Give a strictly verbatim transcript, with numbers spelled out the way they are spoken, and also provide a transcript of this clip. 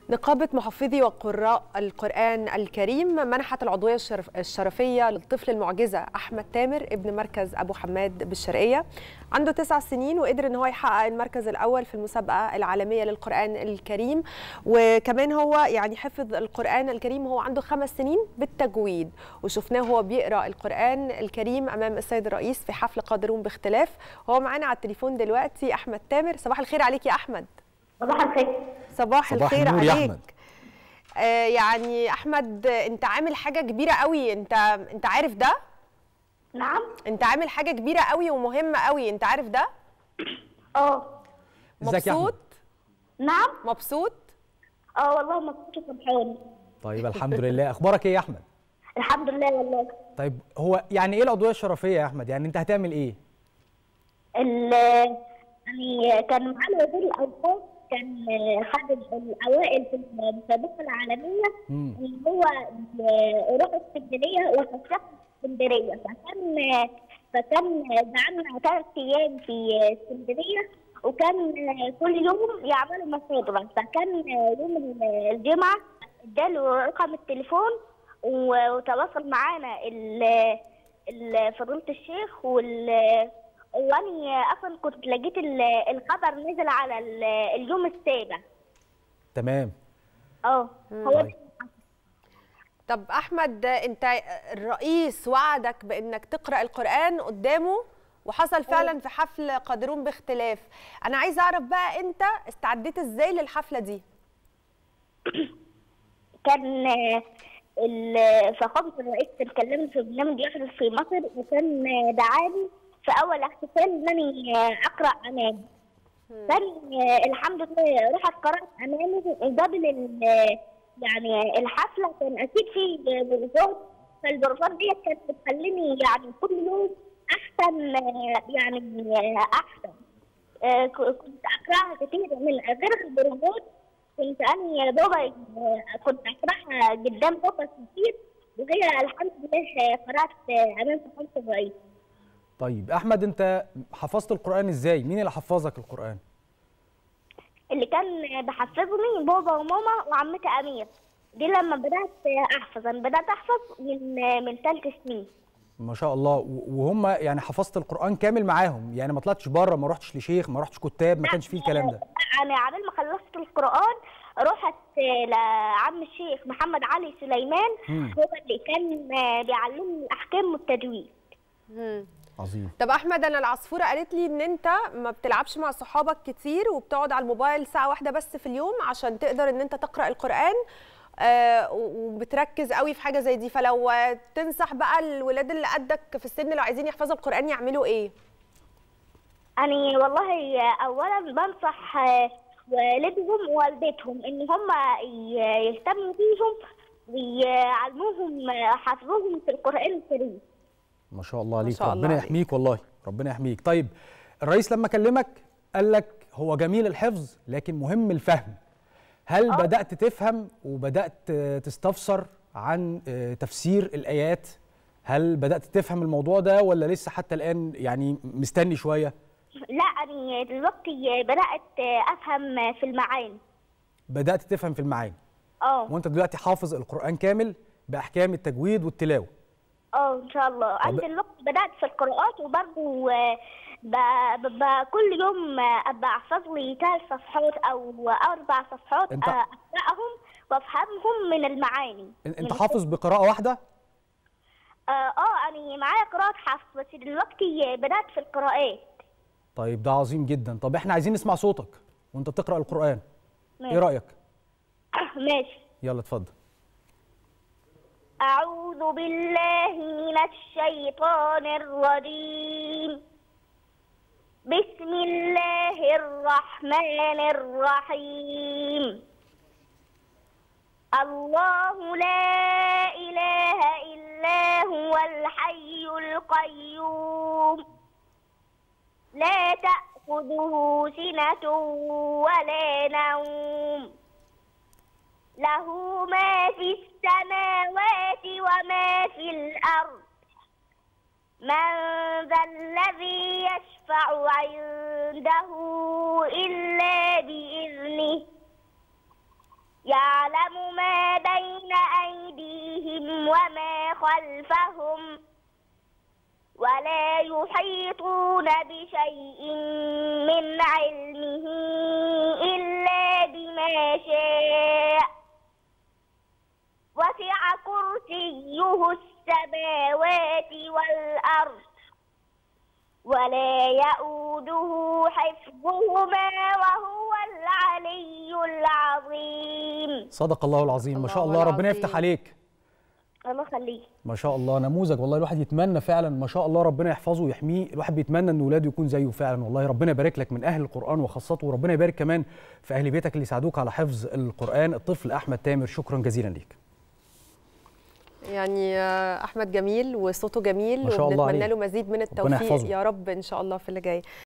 نقابة محفظي وقراء القرآن الكريم منحت العضوية الشرفية للطفل المعجزة أحمد تامر ابن مركز أبو حماد بالشرقية. عنده تسع سنين وقدر إن هو يحقق المركز الأول في المسابقة العالمية للقرآن الكريم، وكمان هو يعني حفظ القرآن الكريم وهو عنده خمس سنين بالتجويد، وشفناه هو بيقرأ القرآن الكريم أمام السيد الرئيس في حفل قادرون باختلاف. هو معانا على التليفون دلوقتي أحمد تامر. صباح الخير عليك يا أحمد. صباح الخير. صباح الخير عليك يا أحمد. آه يعني أحمد، أنت عامل حاجة كبيرة قوي، أنت أنت عارف ده؟ نعم. أنت عامل حاجة كبيرة قوي ومهمة قوي، أنت عارف ده؟ اه. ازيك يا أحمد؟ مبسوط؟ نعم. مبسوط؟ اه والله مبسوط وفرحان. طيب الحمد لله. أخبارك إيه يا أحمد؟ الحمد لله والله. طيب هو يعني إيه العضوية الشرفية يا أحمد؟ يعني أنت هتعمل إيه؟ ال يعني كان معانا وزير الأوقاف، كان خد الأوائل في المسابقة العالمية اللي هو يروح اسكندرية وتشتغل اسكندرية، فكان فكان قعدنا ثلاث أيام في اسكندرية، وكان كل يوم يعملوا محاضرة، فكان يوم الجمعة اداله رقم التليفون وتواصل معانا فضيلة الشيخ، وال واني اصلا كنت لقيت الخبر نزل على اليوم السابع. تمام. اه هو. طب احمد، انت الرئيس وعدك بانك تقرا القران قدامه وحصل فعلا في حفل قادرون باختلاف. انا عايزه اعرف بقى انت استعديت ازاي للحفله دي؟ كان فخامة الرئيس اتكلمت في برنامج يحدث في مصر، وكان دعاني في اول احتفال انني اقرا امامه. ثاني الحمد لله رحت قرات امامه، وقبل يعني الحفله كان اكيد في بروفات، فالبروفات دي كانت بتخليني يعني كل يوم احسن، يعني احسن. كنت اقراها كتير من غير البروفات، كنت انا يا دوبك كنت اقراها قدام فوق كتير، وهي الحمد لله قرات امام فخامة الرئيس. طيب احمد، انت حفظت القرآن ازاي؟ مين اللي حفظك القرآن؟ اللي كان بحفظني بابا وماما وعمتي امير. دي لما بدات احفظ، انا بدات احفظ من من ثالث سنين. ما شاء الله. وهم يعني حفظت القرآن كامل معاهم؟ يعني ما طلعتش بره، ما رحتش لشيخ، ما رحتش كتاب، ما كانش فيه الكلام ده؟ انا عبال ما خلصت القرآن رحت لعم الشيخ محمد علي سليمان، مم. هو اللي كان بيعلمني الاحكام والتجويد. مم. عظيم. طب احمد، انا العصفوره قالت لي ان انت ما بتلعبش مع صحابك كتير وبتقعد على الموبايل ساعه واحده بس في اليوم عشان تقدر ان انت تقرا القران، آه وبتركز قوي في حاجه زي دي، فلو تنصح بقى الولاد اللي قدك في السن لو عايزين يحفظوا القران يعملوا ايه؟ انا والله اولا بنصح والدهم ووالدتهم ان هم يهتموا بيهم ويعلموهم حفظهم في القران الكريم. ما شاء الله عليك، ربنا يحميك والله، ربنا يحميك. طيب الرئيس لما كلمك قال لك هو جميل الحفظ لكن مهم الفهم، هل أوه. بدأت تفهم وبدأت تستفسر عن تفسير الآيات؟ هل بدأت تفهم الموضوع ده ولا لسه حتى الآن يعني مستني شوية؟ لا، أنا دلوقتي بدأت أفهم في المعاني. بدأت تفهم في المعاني؟ اه. وأنت دلوقتي حافظ القرآن كامل بأحكام التجويد والتلاوة؟ اه ان شاء الله. انا دلوقتي بدات في القراءات، وبرضه ب... ب... كل يوم ابقى احفظ لي ثلاث صفحات او اربع صفحات انت... اقراهم وافهمهم من المعاني. انت من حافظ بقراءه واحده؟ اه, آه انا معايا قراءه حفظ، بس دلوقتي بدات في القراءات. طيب ده عظيم جدا. طب احنا عايزين نسمع صوتك وانت بتقرا القران. ماشي. ايه رايك؟ ماشي. يلا اتفضل. أعوذ بالله من الشيطان الرجيم. بسم الله الرحمن الرحيم. الله لا إله إلا هو الحي القيوم، لا تأخذه سنة ولا نوم، له ما في السماوات وما في الأرض، من ذا الذي يشفع عنده إلا بإذنه، يعلم وما خلفهم ولا يحيطون بشيء من علمه إلا بما شاء وسع كرسيه السماوات والأرض ولا يؤوده حفظهما وهو العلي العظيم. صدق الله العظيم. ما شاء الله، ربنا يفتح عليك. الله يخليك. ما شاء الله، نموذج والله. الواحد يتمنى فعلا، ما شاء الله، ربنا يحفظه ويحميه. الواحد بيتمنى ان اولاده يكون زيه فعلا والله. ربنا يبارك لك من اهل القرآن وخاصته، وربنا يبارك كمان في اهل بيتك اللي يساعدوك على حفظ القرآن. الطفل احمد تامر، شكرا جزيلا ليك. يعني احمد جميل وصوته جميل، ما شاء الله وبنتمنى عليه. له مزيد من التوفيق يا رب ان شاء الله في اللي جاي.